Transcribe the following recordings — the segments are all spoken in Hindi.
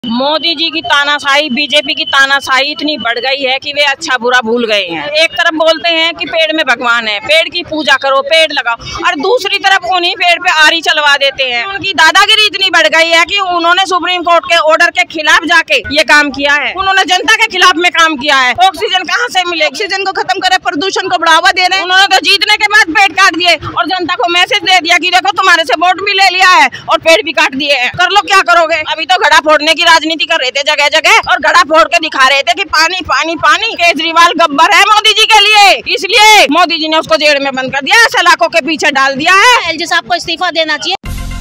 मोदी जी की तानाशाही, बीजेपी की तानाशाही इतनी बढ़ गई है कि वे अच्छा बुरा भूल गए हैं। एक तरफ बोलते हैं कि पेड़ में भगवान है, पेड़ की पूजा करो, पेड़ लगाओ, और दूसरी तरफ उन्हीं पेड़ पे आरी चलवा देते हैं। उनकी दादागिरी इतनी बढ़ गई है कि उन्होंने सुप्रीम कोर्ट के ऑर्डर के खिलाफ जाके ये काम किया है। उन्होंने जनता के खिलाफ में काम किया है। ऑक्सीजन कहाँ से मिले? ऑक्सीजन को खत्म करे, प्रदूषण को बढ़ावा दे रहे हैं। उन्होंने तो जीतने के बाद पेड़ काट दिए और जनता को मैसेज दे दिया कि देखो तुम्हारे से वोट भी ले लिया है और पेड़ भी काट दिए हैं, कर लो क्या करोगे। अभी तो घड़ा फोड़ने की राजनीति कर रहे थे जगह जगह और घड़ा फोड़ के दिखा रहे थे कि पानी पानी पानी। केजरीवाल गब्बर है मोदी जी के लिए, इसलिए मोदी जी ने उसको जेल में बंद कर दिया, सलाखों के पीछे डाल दिया है। एलजी साहब को इस्तीफा देना चाहिए।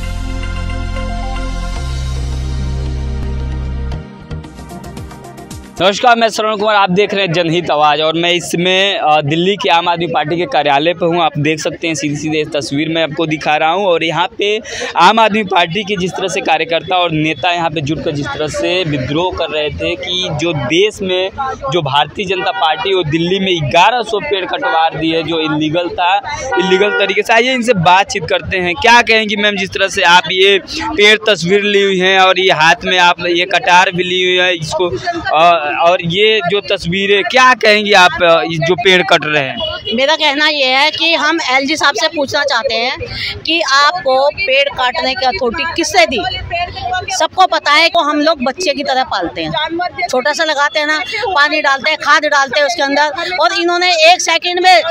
नमस्कार, मैं श्रवण कुमार, आप देख रहे हैं जनहित आवाज़। और मैं इसमें दिल्ली के आम आदमी पार्टी के कार्यालय पे हूँ। आप देख सकते हैं सीधी सीधे तस्वीर में आपको दिखा रहा हूँ। और यहाँ पे आम आदमी पार्टी के जिस तरह से कार्यकर्ता और नेता यहाँ पे जुटकर जिस तरह से विद्रोह कर रहे थे कि जो देश में जो भारतीय जनता पार्टी और दिल्ली में 1100 पेड़ कटवा दिए जो इलीगल था, इलीगल तरीके से। आइए इनसे बातचीत करते हैं। क्या कहेंगी मैम, जिस तरह से आप ये पेड़ तस्वीर ली हुई हैं और ये हाथ में आप ये कटार भी ली हुई है इसको, और ये जो तस्वीरें, क्या कहेंगी आप जो पेड़ कट रहे हैं? मेरा कहना ये है कि हम एलजी साहब से पूछना चाहते हैं कि आपको पेड़ काटने की अथॉरिटी किससे दी? सबको पता है कि हम लोग बच्चे की तरह पालते हैं, छोटा सा लगाते हैं ना, पानी डालते हैं, खाद डालते हैं उसके अंदर, और इन्होंने 1 सेकंड में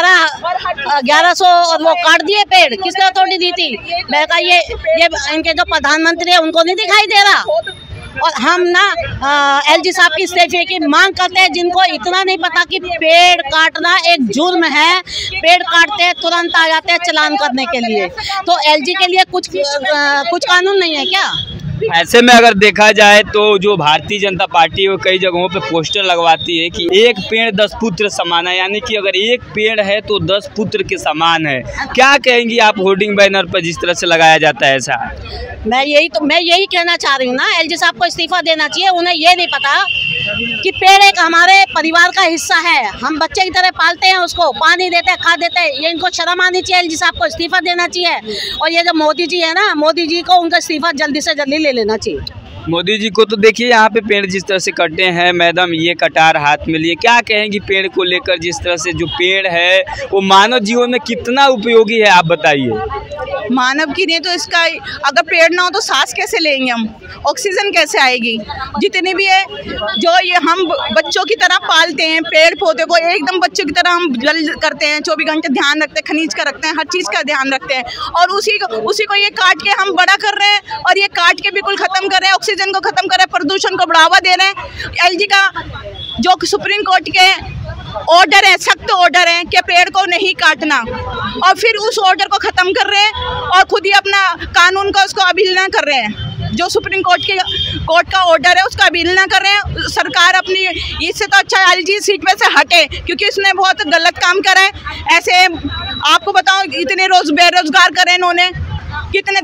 1100 और वो काट दिए पेड़। किसने अथॉरिटी दी थी? मैं कहा ये इनके जो प्रधानमंत्री है उनको नहीं दिखाई दे रहा। और हम ना एलजी साहब की इस्तीफे की मांग करते हैं, जिनको इतना नहीं पता कि पेड़ काटना एक जुर्म है। पेड़ काटते हैं तुरंत आ जाते हैं चालान करने के लिए। तो एलजी के लिए कुछ कानून नहीं है क्या? ऐसे में अगर देखा जाए तो जो भारतीय जनता पार्टी है वो कई जगहों पे पोस्टर लगवाती है कि 1 पेड़ 10 पुत्र समान है, यानी कि अगर 1 पेड़ है तो 10 पुत्र के समान है। क्या कहेंगी आप होर्डिंग बैनर पर जिस तरह से लगाया जाता है ऐसा? मैं यही कहना चाह रही हूँ ना, एलजी साहब को इस्तीफा देना चाहिए। उन्हें ये नहीं पता कि पेड़ एक हमारे परिवार का हिस्सा है, हम बच्चे की तरह पालते हैं, उसको पानी देते हैं, खाद देते हैं। ये इनको शर्म आनी चाहिए, एलजी साहब को इस्तीफा देना चाहिए। और ये जो मोदी जी है ना, मोदी जी को उनका इस्तीफा जल्दी से जल्दी ले लेना चाहिए। मोदी जी को तो देखिए यहाँ पे पेड़ जिस तरह से कटे हैं, मैडम ये कटार हाथ में लिए, क्या कहेंगी पेड़ को लेकर? जिस तरह से जो पेड़ है वो मानव जीवन में कितना उपयोगी है, आप बताइए। मानव की नहीं तो इसका, अगर पेड़ ना हो तो सांस कैसे लेंगे हम, ऑक्सीजन कैसे आएगी? जितने भी है जो ये हम बच्चों की तरह पालते हैं, पेड़ पौधे को एकदम बच्चों की तरह हम जल करते हैं, 24 घंटे ध्यान रखते हैं, खनिज का रखते हैं, हर चीज़ का ध्यान रखते हैं, और उसी को ये काट के हम बड़ा कर रहे हैं, और ये काट के बिल्कुल खत्म कर रहे हैं, ऑक्सीजन को खत्म कर रहे हैं, प्रदूषण को बढ़ावा दे रहे हैं। एलजी का जो सुप्रीम कोर्ट के ऑर्डर है, सख्त ऑर्डर है कि पेड़ को नहीं काटना, और फिर उस ऑर्डर को खत्म कर रहे हैं और खुद ही अपना कानून का उसको अवहेलना कर रहे हैं। जो सुप्रीम कोर्ट का ऑर्डर है उसका अवहेलना कर रहे हैं। सरकार अपनी, इससे तो अच्छा एलजी सीट पे से हटे, क्योंकि उसने बहुत गलत काम करा है। ऐसे आपको बताओ, इतने बेरोजगार करे इन्होंने, कितने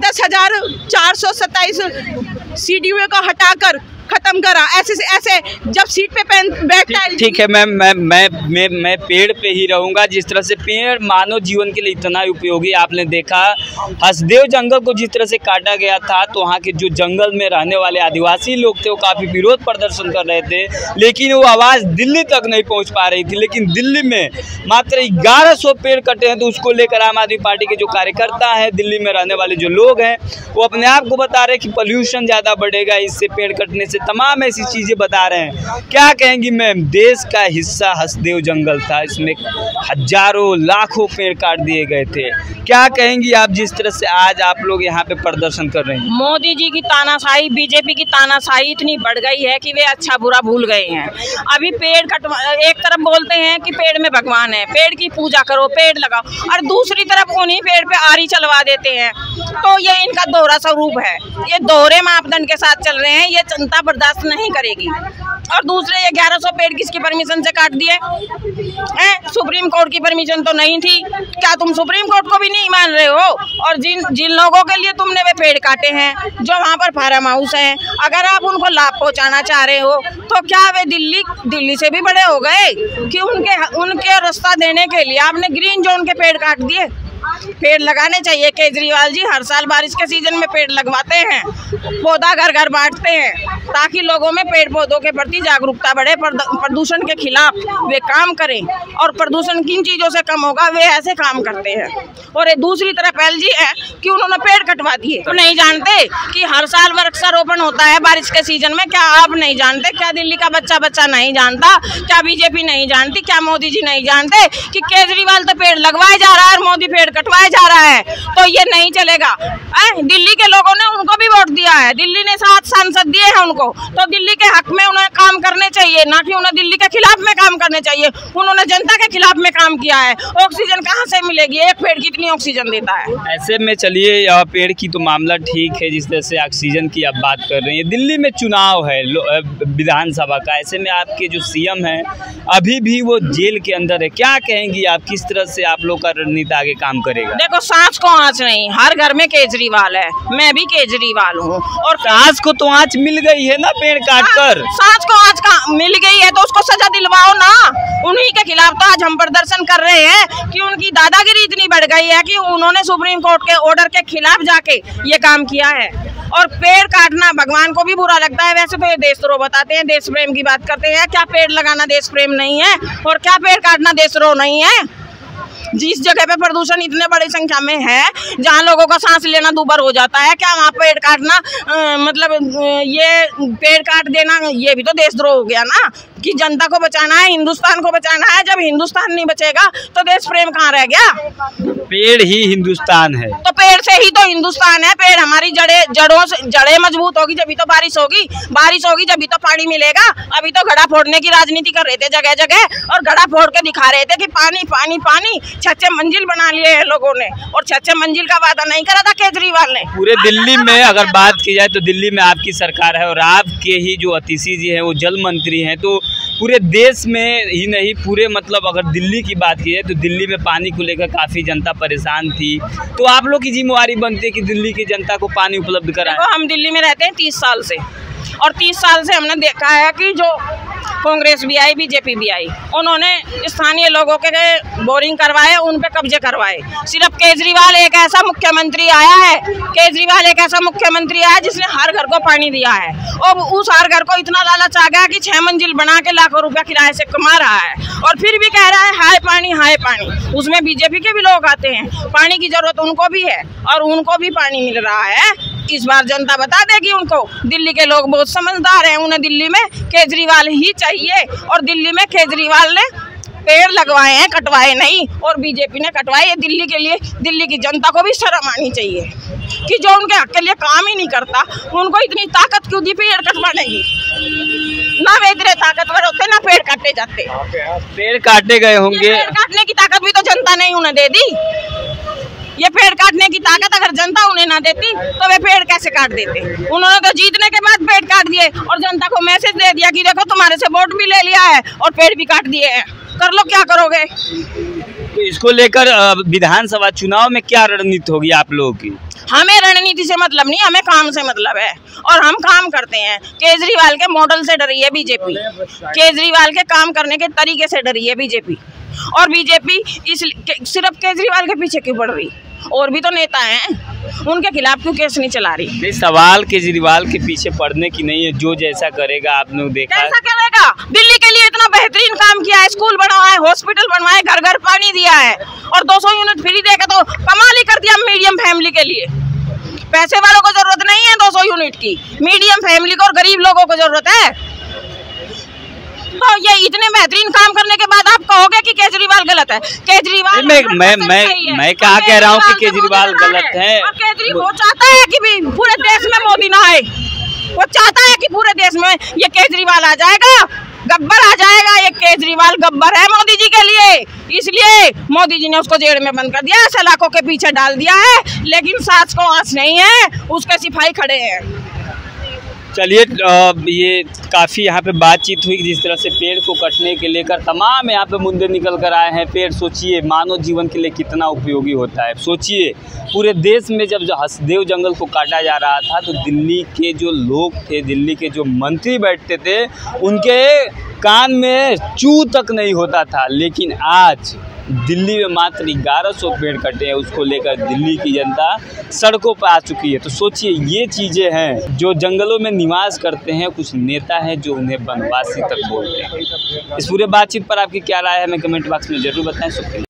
10,427 CDO को हटाकर खत्म करा। ऐसे जब सीट पे बैठता है। ठीक है मैम, मैं पेड़ पे ही रहूंगा। जिस तरह से पेड़ मानव जीवन के लिए इतना उपयोगी, आपने देखा हसदेव जंगल को जिस तरह से काटा गया था, तो वहाँ के जो जंगल में रहने वाले आदिवासी लोग थे वो काफ़ी विरोध प्रदर्शन कर रहे थे, लेकिन वो आवाज़ दिल्ली तक नहीं पहुँच पा रही थी। लेकिन दिल्ली में मात्र 1100 पेड़ कटे हैं, तो उसको लेकर आम आदमी पार्टी के जो कार्यकर्ता हैं, दिल्ली में रहने वाले जो लोग हैं, वो अपने आप को बता रहे हैं कि पॉल्यूशन ज़्यादा बढ़ेगा इससे, पेड़ कटने से, तमाम ऐसी चीजें बता रहे हैं। क्या कहेंगी मैम? देश का हिस्सा हसदेव जंगल था, इसमें हजारों लाखों पेड़ काट दिए गए थे। क्या कहेंगी आप जिस तरह से आज आप लोग यहाँ पे प्रदर्शन कर रहे हैं? मोदी जी की तानाशाही, बीजेपी की तानाशाही इतनी बढ़ गई है कि वे अच्छा बुरा भूल गए हैं। अभी पेड़ कटवा, एक तरफ बोलते हैं कि पेड़ में भगवान है, पेड़ की पूजा करो, पेड़ लगाओ, और दूसरी तरफ उन्हीं पेड़ पे आरी चलवा देते हैं। तो ये इनका दोहरा स्वरूप है, ये दोहरे मापदंड के साथ चल रहे हैं, ये जनता बर्दाश्त नहीं करेगी। और दूसरे ये 1100 पेड़ किसकी परमिशन से काट दिए? सुप्रीम कोर्ट की परमिशन तो नहीं थी। क्या तुम सुप्रीम कोर्ट को भी नहीं मान रहे हो? और जिन लोगों के लिए तुमने वे पेड़ काटे हैं, जो वहाँ पर फार्म हाउस है, अगर आप उनको लाभ पहुँचाना चाह रहे हो तो क्या वे दिल्ली से भी बड़े हो गए कि उनके रास्ता देने के लिए आपने ग्रीन जोन के पेड़ काट दिए? पेड़ लगाने चाहिए। केजरीवाल जी हर साल बारिश के सीजन में पेड़ लगवाते हैं, पौधा घर घर बांटते हैं ताकि लोगों में पेड़ पौधों के प्रति जागरूकता बढ़े, प्रदूषण के खिलाफ वे काम करें और प्रदूषण किन चीज़ों से कम होगा वे ऐसे काम करते हैं। और ये दूसरी तरफ एलजी है कि उन्होंने पेड़ कटवा दिए। तो नहीं जानते कि हर साल वृक्षारोपण होता है बारिश के सीजन में? क्या आप नहीं जानते? क्या दिल्ली का बच्चा नहीं जानता? क्या बीजेपी नहीं जानती? क्या मोदी जी नहीं जानते कि केजरीवाल तो पेड़ लगवाए जा रहा है और मोदी पेड़ कटवाए जा रहा है? तो ये नहीं चलेगा। दिल्ली के लोगों ने उनको भी वोट दिया है, दिल्ली ने 7 सांसद दिए हैं उनको, तो दिल्ली के हक में उन्हें काम करने चाहिए, ना कि उन्हें दिल्ली के खिलाफ में काम करने चाहिए। उन्होंने जनता के खिलाफ में काम किया है। ऑक्सीजन कहाँ से मिलेगी? एक पेड़ कितनी ऑक्सीजन देता है? ऐसे में चलिए पेड़ की तो मामला ठीक है, जिस तरह से ऑक्सीजन की आप बात कर रही हैं। दिल्ली में चुनाव है विधानसभा का, ऐसे में आपके जो सीएम हैं अभी भी वो जेल के अंदर है। क्या कहेंगी आप, किस तरह से आप लोग का रणनीति आगे काम करेगा? देखो, सांस को आँच नहीं, हर घर में केजरीवाल है, मैं भी केजरीवाल हूँ। और सांस को तो आँच मिल गई है ना पेड़ काट कर। सांस को आँच का मिल गई है तो उसको सजा दिलवाओ ना। उन्हीं के खिलाफ तो आज हम प्रदर्शन कर रहे हैं कि उनकी दादागिरी इतनी बढ़ गई है कि उन्होंने सुप्रीम कोर्ट के ऑर्डर के खिलाफ जाके ये काम किया है। और पेड़ काटना भगवान को भी बुरा लगता है। वैसे तो ये देशद्रोह बताते हैं, देश प्रेम की बात करते हैं। क्या पेड़ लगाना देश प्रेम नहीं है? और क्या पेड़ काटना देशद्रोह नहीं है? जिस जगह पे प्रदूषण इतने बड़ी संख्या में है, जहाँ लोगों का सांस लेना दूभर हो जाता है, क्या वहाँ पेड़ काटना ये पेड़ काट देना ये भी तो देशद्रोह हो गया ना? कि जनता को बचाना है, हिंदुस्तान को बचाना है। जब हिंदुस्तान नहीं बचेगा तो देश प्रेम कहाँ रह गया? पेड़ ही हिंदुस्तान है, तो पेड़ से ही तो हिंदुस्तान है। पेड़ हमारी जड़ें मजबूत होगी जब तो बारिश होगी जब तो पानी मिलेगा। अभी तो घड़ा फोड़ने की राजनीति कर रहे थे जगह जगह, और घड़ा फोड़ के दिखा रहे थे कि पानी पानी पानी। 6 मंजिल बना लिए हैं लोगों ने, और 6 मंजिल का वादा नहीं करा था केजरीवाल ने। पूरे दिल्ली में अगर बात की जाए तो दिल्ली में आपकी सरकार है और आपके ही जो अतिशी जी हैं वो जल मंत्री हैं। तो पूरे देश में ही नहीं, पूरे मतलब अगर दिल्ली की बात की जाए तो दिल्ली में पानी को लेकर काफ़ी जनता परेशान थी। तो आप लोग की जिम्मेवारी बनती है कि दिल्ली की जनता को पानी उपलब्ध कराएं। हम दिल्ली में रहते हैं 30 साल से, और 30 साल से हमने देखा है कि जो कांग्रेस भी आई, बीजेपी भी आई, उन्होंने स्थानीय लोगों के बोरिंग करवाए, उन पे कब्जे करवाए। सिर्फ केजरीवाल एक ऐसा मुख्यमंत्री आया है जिसने हर घर को पानी दिया है, और उस हर घर को इतना लालच आ गया कि 6 मंजिल बना के लाखों रुपया किराए से कमा रहा है, और फिर भी कह रहा है हाय पानी। उसमें बीजेपी के भी लोग आते हैं, पानी की जरूरत उनको भी है और उनको भी पानी मिल रहा है। इस बार जनता बता देगी उनको। दिल्ली के लोग बहुत समझदार हैं, उन्हें दिल्ली में केजरीवाल ही चाहिए, और दिल्ली में केजरीवाल ने पेड़ लगवाए हैं, कटवाए नहीं, और बीजेपी ने कटवाए। ये दिल्ली के लिए, दिल्ली की जनता को भी शर्म आनी चाहिए कि जो उनके हक के लिए काम ही नहीं करता, उनको इतनी ताकत क्यों दी पेड़ कटवाने की? ना वे इतने ताकतवर होते ना पेड़ काटे जाते। पेड़ काटे गए होंगे, पेड़ काटने की ताकत भी तो जनता ने उन्हें दे दी। ये पेड़ काटने की ताकत अगर जनता उन्हें ना देती तो वे पेड़ कैसे काट देते? उन्होंने तो जीतने के बाद पेड़ काट दिए और जनता को मैसेज दे दिया कि देखो तुम्हारे से वोट भी ले लिया है और पेड़ भी काट दिए हैं, कर लो क्या करोगे? तो इसको लेकर विधानसभा चुनाव में क्या रणनीति होगी आप लोगों की? हमें रणनीति से मतलब नहीं, हमें काम से मतलब है, और हम काम करते हैं। केजरीवाल के मॉडल से डरी है बीजेपी, केजरीवाल के काम करने के तरीके से डरी है बीजेपी, और बीजेपी सिर्फ केजरीवाल के पीछे क्यों पड़ रही? और भी तो नेता हैं, उनके खिलाफ क्यों केस नहीं चला रही? नहीं, सवाल केजरीवाल के पीछे पड़ने की नहीं है, जो जैसा करेगा आपने देखा। कैसा करेगा? दिल्ली के लिए इतना बेहतरीन काम किया है, स्कूल बनवाया है, हॉस्पिटल बनवाए, घर घर पानी दिया है, और 200 यूनिट फ्री देकर तो कमाल ही कर दिया मीडियम फैमिली के लिए। पैसे वालों को जरूरत नहीं है 200 यूनिट की, मीडियम फैमिली को और गरीब लोगों को जरूरत है। तो ये इतने बेहतरीन काम करने के बाद आप कहोगे कि केजरीवाल गलत है? केजरीवाल मैं कहाँ कह रहा हूँ कि केजरीवाल गलत है। और केजरीवाल चाहता है कि पूरे देश में मोदी ना आए, वो चाहता है कि पूरे देश में ये केजरीवाल आ जाएगा, गब्बर आ जाएगा। ये केजरीवाल गब्बर है मोदी जी के लिए, इसलिए मोदी जी ने उसको जेल में बंद कर दिया, सलाखों के पीछे डाल दिया है, लेकिन सांस को आँच नहीं है, उसके सिपाही खड़े हैं। चलिए, ये काफ़ी यहाँ पे बातचीत हुई जिस तरह से पेड़ को कटने के लेकर तमाम यहाँ पे मुद्दे निकल कर आए हैं। पेड़ सोचिए मानव जीवन के लिए कितना उपयोगी होता है। सोचिए पूरे देश में जब हसदेव जंगल को काटा जा रहा था तो दिल्ली के जो लोग थे, दिल्ली के जो मंत्री बैठते थे, उनके कान में चू तक नहीं होता था। लेकिन आज दिल्ली में मात्र 1100 पेड़ कटे हैं, उसको लेकर दिल्ली की जनता सड़कों पर आ चुकी है। तो सोचिए, ये चीज़ें हैं जो जंगलों में निवास करते हैं कुछ नेता हैं जो उन्हें वनवासी तक बोलते हैं। इस पूरे बातचीत पर आपकी क्या राय है, हमें कमेंट बॉक्स में जरूर बताएं। शुक्रिया।